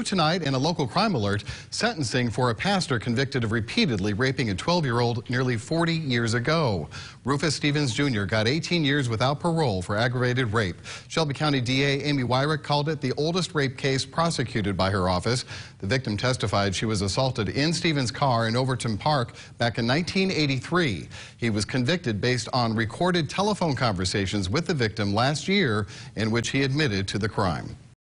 Tonight in a local crime alert, sentencing for a pastor convicted of repeatedly raping a 12-year-old nearly 40 years ago. Rufus Stevens Jr. got 18 years without parole for aggravated rape. Shelby County DA Amy Wyrick called it the oldest rape case prosecuted by her office. The victim testified she was assaulted in Stevens' car in Overton Park back in 1983. He was convicted based on recorded telephone conversations with the victim last year in which he admitted to the crime.